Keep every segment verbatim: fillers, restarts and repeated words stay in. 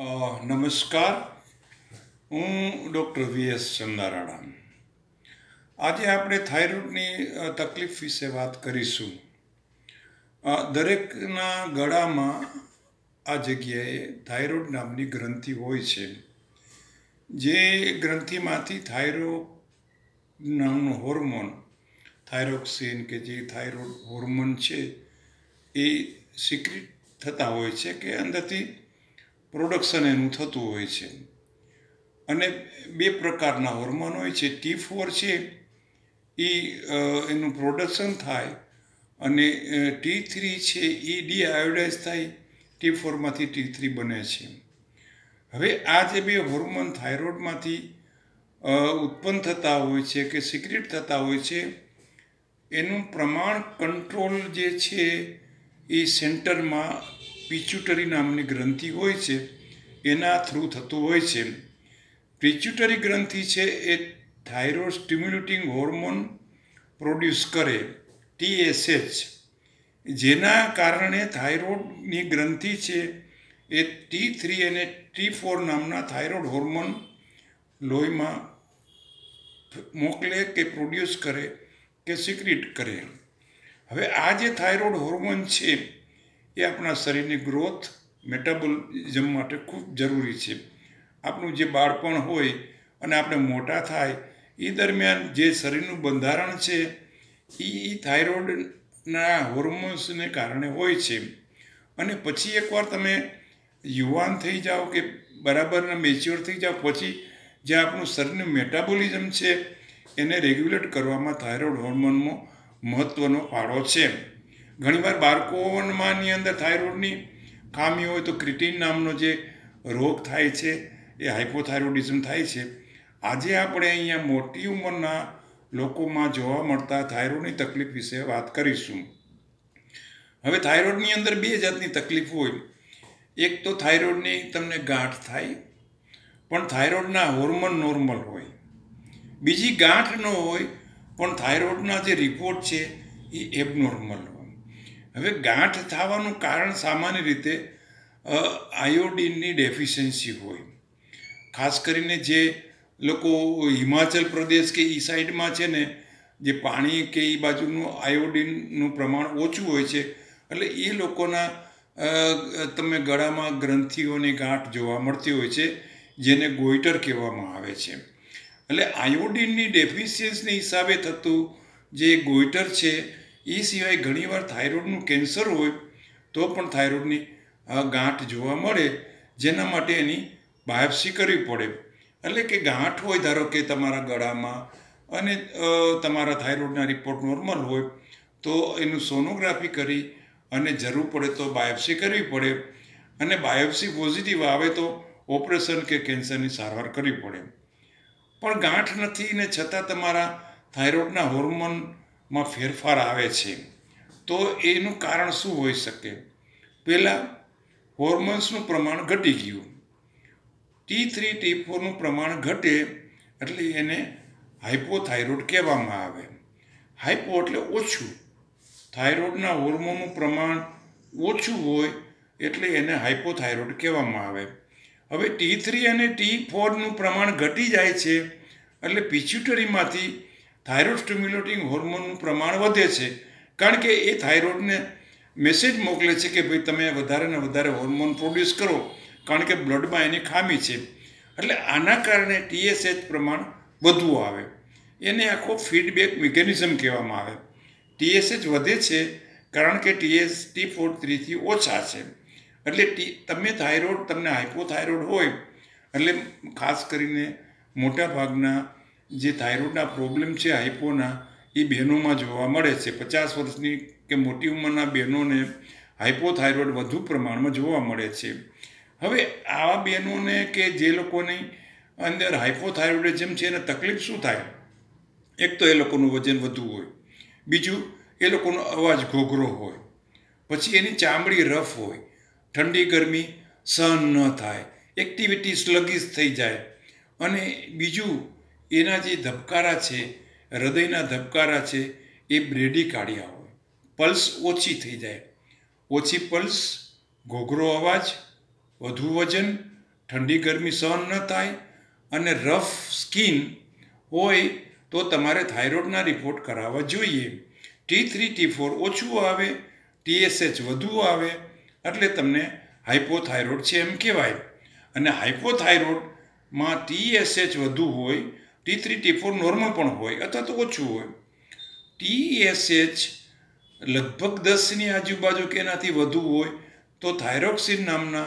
અ, નમસ્કાર. હું doctor V S Chandarana. આજે આપણે થાઇરોઇડની અ, તકલીફ વિશે વાત કરીશું. અ, દરેકના ગળામાં આ જગ્યાએ થાઇરોઇડ નામની ગ્રંથિ હોય છે. જે ગ્રંથિમાંથી થાઇરોઇડ નામનો હોર્મોન, થાઇરોક્સિન કે જે થાઇરોઇડ હોર્મોન છે એ સિક્રિટ થતા હોય છે કે અંદરથી પ્રોડક્શન એનું થતું હોય છે. અને બે પ્રકારના હોર્મોન હોય છે. ટી ફોર છે એ એનું પ્રોડક્શન થાય અને ટી થ્રી છે એ ડીઆયોડાઇઝ થાય, ટી ફોરમાંથી ટી થ્રી બને છે. હવે આ જે બે હોર્મોન થાઇરોઇડમાંથી ઉત્પન્ન થતા હોય છે કે સિક્રિટ થતા હોય છે, એનું પ્રમાણ કંટ્રોલ જે છે એ સેન્ટરમાં પિચ્યુટરી નામની ગ્રંથિ હોય છે એના થ્રુ થતું હોય છે. પિચ્યુટરી ગ્રંથિ છે એ થાઇરોઇડ સ્ટિમ્યુલેટિંગ હોર્મોન પ્રોડ્યુસ કરે, ટી એસ એચ, જેના કારણે થાઇરોઇડની ગ્રંથિ છે એ ટી થ્રી અને ટી ફોર નામના થાઇરોઇડ હોર્મોન લોહીમાં મોકલે કે પ્રોડ્યુસ કરે કે સિક્રિટ કરે. હવે આ જે થાઇરોઇડ હોર્મોન છે એ આપણા શરીરની ગ્રોથ, મેટાબોલિઝમ માટે ખૂબ જરૂરી છે. આપણું જે બાળપણ હોય અને આપણે મોટા થાય એ દરમિયાન જે શરીરનું બંધારણ છે એ થાઇરોઇડના હોર્મોન્સને કારણે હોય છે. અને પછી એકવાર તમે યુવાન થઈ જાઓ કે બરાબરના મેચ્યોર થઈ જાઓ પછી જે આપણું શરીરનું મેટાબોલિઝમ છે એને રેગ્યુલેટ કરવામાં થાઇરોઇડ હોર્મોનમાં મહત્ત્વનો ફાળો છે. ઘણીવાર બાળકોમાંની અંદર થાઇરોઇડની ખામી હોય તો ક્રિટીન નામનો જે રોગ થાય છે એ હાઇપોથાઇરોઇડિઝમ થાય છે. આજે આપણે અહીંયા મોટી ઉંમરના લોકોમાં જોવા મળતા થાઇરોઇડની તકલીફ વિશે વાત કરીશું. હવે થાઇરોઇડની અંદર બે જાતની તકલીફ હોય. એક તો થાઇરોઇડની તમને ગાંઠ થાય, પણ થાઇરોઇડના હોર્મોન નોર્મલ હોય. બીજી ગાંઠ ન હોય પણ થાઇરોઇડના જે રિપોર્ટ છે એ એબનોર્મલ હોય. હવે ગાંઠ થવાનું કારણ સામાન્ય રીતે આયોડિનની ડેફિશિયન્સી હોય. ખાસ કરીને જે લોકો હિમાચલ પ્રદેશ કે એ સાઈડમાં છે ને, જે પાણી કે એ બાજુનું આયોડિનનું પ્રમાણ ઓછું હોય છે, એટલે એ લોકોના તમે ગળામાં ગ્રંથિઓની ગાંઠ જોવા મળતી હોય છે, જેને ગોઈટર કહેવામાં આવે છે. એટલે આયોડિનની ડેફિશિયન્સીના હિસાબે થતું જે ગોઈટર છે એ સિવાય ઘણીવાર થાઇરોઇડનું કેન્સર હોય તો પણ થાઇરોઇડની ગાંઠ જોવા મળે, જેના માટે એની બાયોપ્સી કરવી પડે. એટલે કે ગાંઠ હોય ધારો કે તમારા ગળામાં અને તમારા થાઇરોઇડના રિપોર્ટ નોર્મલ હોય તો એનું સોનોગ્રાફી કરી અને જરૂર પડે તો બાયોપ્સી કરવી પડે. અને બાયોપ્સી પોઝિટિવ આવે તો ઓપરેશન કે કેન્સરની સારવાર કરવી પડે. પણ ગાંઠ નથી ને છતાં તમારા થાઇરોઇડના હોર્મોનમાં ફેરફાર આવે છે, તો એનું કારણ શું હોઈ શકે? પહેલાં હોર્મોન્સનું પ્રમાણ ઘટી ગયું. ટી થ્રી ટી ફોરનું પ્રમાણ ઘટે એટલે એને હાઇપોથાઇરોઇડ કહેવામાં આવે. હાઇપો એટલે ઓછું, થાઇરોઇડના હોર્મોનનું પ્રમાણ ઓછું હોય એટલે એને હાઇપોથાઇરોઇડ કહેવામાં આવે. હવે ટી થ્રી અને ટી ફોરનું પ્રમાણ ઘટી જાય છે એટલે પિચ્યુટરીમાંથી થાઇરોઇડ સ્ટિમ્યુલેટિંગ હોર્મોનનું પ્રમાણ વધે છે, કારણ કે એ થાઇરોઇડને મેસેજ મોકલે છે કે ભાઈ તમે વધારે ને વધારે હોર્મોન પ્રોડ્યુસ કરો, કારણ કે બ્લડમાં એની ખામી છે. એટલે આના કારણે ટી એસ એચ પ્રમાણ વધુ આવે. એને આખો ફીડબેક મિકેનિઝમ કહેવામાં આવે. ટી એસ એચ વધે છે કારણ કે ટી એસ ટી ફોર થ્રીથી ઓછા છે. એટલે ટી તમે થાઇરોઇડ તમને હાઇપોથાઇરોઇડ હોય એટલે ખાસ કરીને મોટાભાગના જે થાઇરોઇડના પ્રોબ્લેમ છે હાઇપોના એ બહેનોમાં જોવા મળે છે. પચાસ વર્ષની કે મોટી ઉંમરના બહેનોને હાઇપોથાઇરોઇડ વધુ પ્રમાણમાં જોવા મળે છે. હવે આવા બહેનોને કે જે લોકોની અંદર હાઇપોથાઇરોઇડિઝમ છે એને તકલીફ શું થાય? એક તો એ લોકોનું વજન વધુ હોય, બીજું એ લોકોનો અવાજ ઘોઘરો હોય, પછી એની ચામડી રફ હોય, ઠંડી ગરમી સહન ન થાય, એક્ટિવિટી સ્લગિશ થઈ જાય, અને બીજું એના જે ધબકારા છે, હૃદયના ધબકારા છે એ બ્રેડી કાઢ્યા હોય, પલ્સ ઓછી થઈ જાય. ઓછી પલ્સ, ઘોઘરો અવાજ, વધુ વજન, ઠંડી ગરમી સહન ન થાય અને રફ સ્કિન હોય તો તમારે થાઇરોઇડના રિપોર્ટ કરાવવા જોઈએ. ટી થ્રી ટી ફોર ઓછું આવે, ટીએસએચ વધુ આવે એટલે તમને હાઇપોથાઇરોઇડ છે એમ કહેવાય. અને હાઇપોથાઇરોઇડમાં ટીએસએચ વધુ હોય, T three T four normal પણ હોય અથવા તો ઓછું હોય. ટીએસએચ લગભગ દસની આજુબાજુ કે એનાથી વધુ હોય તો થાઇરોક્સિન નામના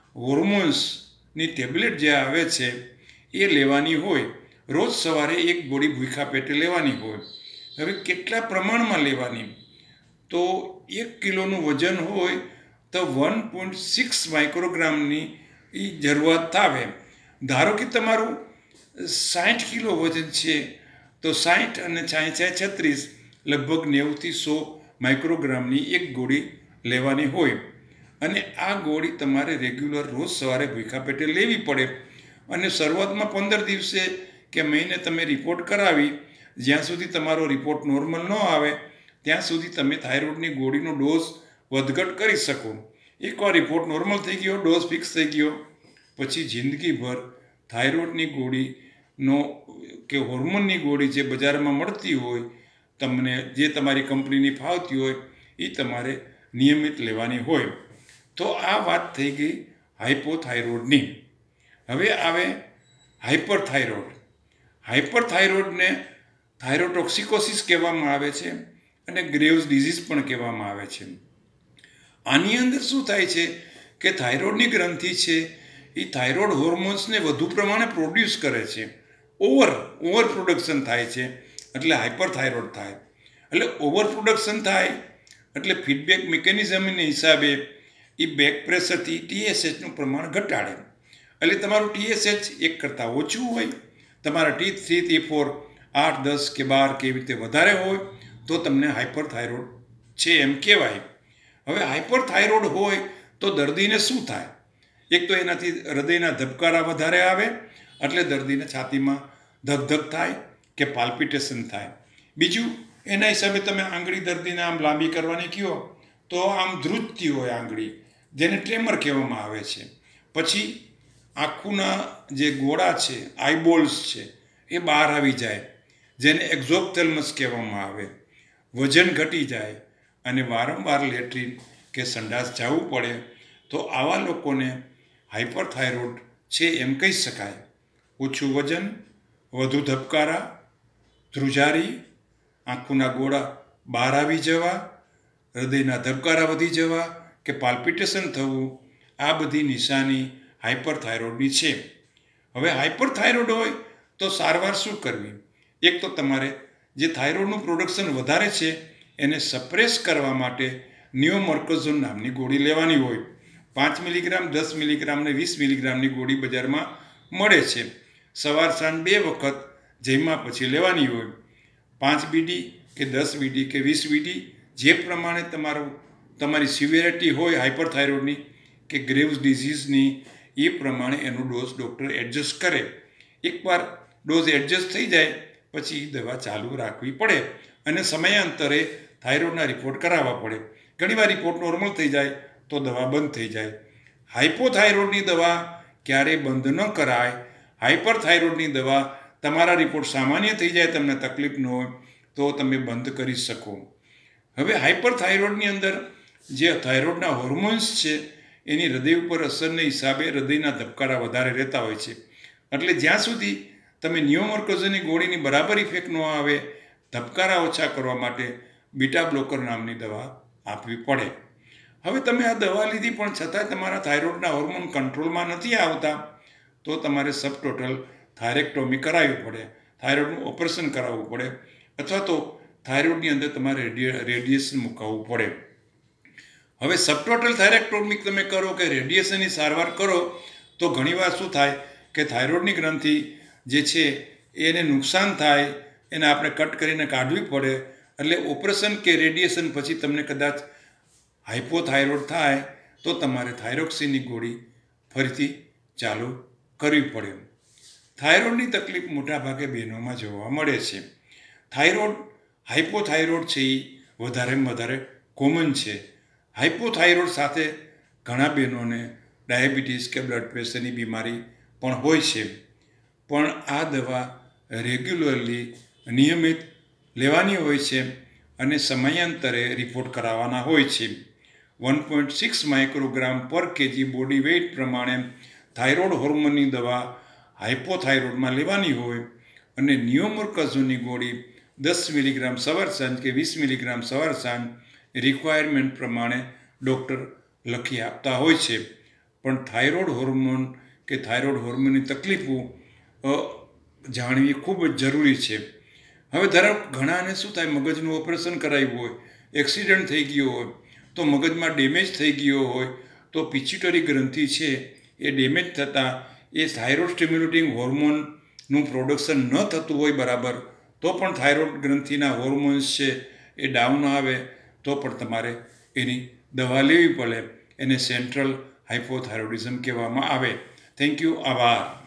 હોર્મોન્સની ટેબ્લેટ જે આવે છે એ લેવાની હોય. રોજ સવારે એક ગોળી ભૂખ્યા પેટે લેવાની હોય. હવે કેટલા પ્રમાણમાં લેવાની? તો એક કિલોનું વજન હોય તો વન પોઈન્ટ સિક્સ માઇક્રોગ્રામની એ જરૂરિયાત આવે. ધારો કે તમારું સાઠ કિલો વજન છે તો સાઠ અને છાંય છત્રીસ લગભગ નેવુંથી સો માઇક્રોગ્રામની એક ગોળી લેવાની હોય. અને આ ગોળી તમારે રેગ્યુલર રોજ સવારે ભૂખ્યા પેટે લેવી પડે. અને શરૂઆતમાં પંદર દિવસે કે મહિને તમે રિપોર્ટ કરાવી, જ્યાં સુધી તમારો રિપોર્ટ નોર્મલ ન આવે ત્યાં સુધી તમે થાઇરોઇડની ગોળીનો ડોઝ વધઘટ કરી શકો. એકવાર રિપોર્ટ નોર્મલ થઈ ગયો, ડોઝ ફિક્સ થઈ ગયો, પછી જિંદગીભર થાઇરોઇડની ગોળીનો કે હોર્મોનની ગોળી જે બજારમાં મળતી હોય તમને, જે તમારી કંપનીની ફાવતી હોય એ તમારે નિયમિત લેવાની હોય. તો આ વાત થઈ ગઈ હાઇપોથાઇરોઇડની. હવે આવે હાઇપરથાઇરોઇડ. હાઇપરથાઇરોઇડને થાઇરોટોક્સિકોસિસ કહેવામાં આવે છે અને ગ્રેવ્સ ડિઝીઝ પણ કહેવામાં આવે છે. આની અંદર શું થાય છે કે થાઇરોઇડની ગ્રંથિ છે એ થાઇરોઇડ હોર્મોન્સને વધુ પ્રમાણે પ્રોડ્યુસ કરે છે. ઓવર ઓવર પ્રોડક્શન થાય છે એટલે હાઇપરથાઇરોઇડ થાય. એટલે ઓવર પ્રોડક્શન થાય એટલે ફીડબેક મિકેનિઝમની હિસાબે એ બેક પ્રેશરથી ટીએસએચનું પ્રમાણ ઘટાડે. એટલે તમારું ટીએસએચ એક કરતાં ઓછું હોય, તમારા ટી થ્રી ટી ફોર આઠ દસ કે બાર કે એવી રીતે વધારે હોય તો તમને હાઇપરથાઇરોઇડ છે એમ કહેવાય. હવે હાઇપરથાઇરોઇડ હોય તો દર્દીને શું થાય? એક તો એનાથી હૃદયના ધબકારા વધારે આવે એટલે દર્દીને છાતીમાં ધક ધક થાય કે પાલ્પિટેશન થાય. બીજું, એના હિસાબે તમે આંગળી દર્દીને આમ લાંબી કરવાની કહો તો આમ ધ્રુજતી હોય આંગળી, જેને ટ્રેમર કહેવામાં આવે છે. પછી આંખોના જે ગોળા છે, આઈબોલ્સ છે, એ બહાર આવી જાય, જેને એક્ઝોપ્થેલ્મસ કહેવામાં આવે. વજન ઘટી જાય અને વારંવાર લેટ્રિન કે સંડાસ જવું પડે તો આવા લોકોને હાઇપરથાઇરોઇડ છે એમ કહી શકાય. ઓછું વજન, વધુ ધબકારા, ધ્રુજારી, આંખોના ગોળા બહાર આવી જવા, હૃદયના ધબકારા વધી જવા કે પાલ્પિટેશન થવું, આ બધી નિશાની હાઇપરથાઇરોઇડની છે. હવે હાઇપરથાઇરોઇડ હોય તો સારવાર શું કરવી? એક તો તમારે જે થાઇરોઇડનું પ્રોડક્શન વધારે છે એને સપ્રેસ કરવા માટે નિયોમર્કોઝોન નામની ગોળી લેવાની હોય. પાંચ મિલીગ્રામ, દસ મિલીગ્રામ ને વીસ મિલીગ્રામની ગોળી બજારમાં મળે છે. સવાર સાંજ બે વખત જમ્યા પછી લેવાની હોય. પાંચ બીડી કે દસ બીડી કે વીસ બીડી જે પ્રમાણે તમારું તમારી સિવિયરિટી હોય હાઇપરથાઇરોઇડની કે ગ્રેવ્સ ડિઝીઝની, એ પ્રમાણે એનો ડોઝ ડૉક્ટર એડજસ્ટ કરે. એકવાર ડોઝ એડજસ્ટ થઈ જાય પછી દવા ચાલુ રાખવી પડે અને સમયાંતરે થાઇરોઇડના રિપોર્ટ કરાવવા પડે. ઘણીવાર રિપોર્ટ નોર્મલ થઈ જાય તો દવા બંધ થઈ જાય. હાઇપોથાઇરોઇડની દવા ક્યારેય બંધ ન કરાય. હાઇપરથાઇરોઇડની દવા તમારા રિપોર્ટ સામાન્ય થઈ જાય, તમને તકલીફ ન હોય તો તમે બંધ કરી શકો. હવે હાઇપરથાઇરોઇડની અંદર જે થાઇરોઇડના હોર્મોન્સ છે એની હૃદય ઉપર અસરને હિસાબે હૃદયના ધબકારા વધારે રહેતા હોય છે. એટલે જ્યાં સુધી તમે નિયોમર્કોઝોનની ગોળીની બરાબર ઇફેક્ટ ન આવે, ધબકારા ઓછા કરવા માટે બીટા બ્લોકર નામની દવા આપવી પડે. હવે તમે આ દવા લીધી પણ છતાં તમારા થાઇરોઇડના હોર્મોન કંટ્રોલમાં નથી આવતા તો તમારે સબટોટલ થાઇરેક્ટોમી કરાવવી પડે, થાઇરોઇડનું ઓપરેશન કરાવવું પડે, અથવા તો થાઇરોઇડની અંદર તમારે રેડિયેશન મુકાવવું પડે. હવે સબટોટલ થાઇરેક્ટોમી તમે કરો કે રેડિયેશનની સારવાર કરો તો ઘણીવાર શું થાય કે થાઇરોઇડની ગ્રંથિ જે છે એને નુકસાન થાય, એને આપણે કટ કરીને કાઢવી પડે. એટલે ઓપરેશન કે રેડિયેશન પછી તમને કદાચ હાઇપોથાઇરોઇડ થાય તો તમારે થાઇરોક્સિનની ગોળી ફરીથી ચાલુ કરવી પડે. થાઇરોઇડની તકલીફ મોટાભાગે બહેનોમાં જોવા મળે છે. થાઇરોઇડ હાઇપોથાઇરોઇડ છે એ વધારેમાં વધારે કોમન છે. હાઇપોથાઇરોઇડ સાથે ઘણા બહેનોને ડાયાબિટીસ કે બ્લડ પ્રેશરની બીમારી પણ હોય છે. પણ આ દવા રેગ્યુલરલી નિયમિત લેવાની હોય છે અને સમયાંતરે રિપોર્ટ કરાવવાના હોય છે. One point six microgram per KG body weight પ્રમાણે થાઇરોઇડ હોર્મોનની દવા હાઇપોથાઇરોઇડમાં લેવાની હોય અને નિયોમોર્કાઝોનની ગોળી દસ મિલીગ્રામ સવાર સાંજ કે વીસ મિલીગ્રામ સવાર સાંજ રિક્વાયરમેન્ટ પ્રમાણે ડૉક્ટર લખી આપતા હોય છે. પણ થાઇરોઇડ હોર્મોન કે થાઇરોઇડ હોર્મોનની તકલીફો જાણવી ખૂબ જ જરૂરી છે. હવે ધારો ઘણાને શું થાય, મગજનું ઓપરેશન કરાવ્યું હોય, એક્સિડન્ટ થઈ ગયો હોય, તો મગજમાં ડેમેજ થઈ ગયો હોય તો પિચ્યુટરી ગ્રંથિ છે એ ડેમેજ થતાં એ થાઇરોઇડ સ્ટિમ્યુલેટિંગ હોર્મોનનું પ્રોડક્શન ન થતું હોય બરાબર, તો પણ થાઇરોઇડ ગ્રંથિના હોર્મોન્સ છે એ ડાઉન આવે તો પણ તમારે એની દવા લેવી પડે. એને સેન્ટ્રલ હાઇપોથાઇરોઇડિઝમ કહેવામાં આવે. Thank you. આભાર.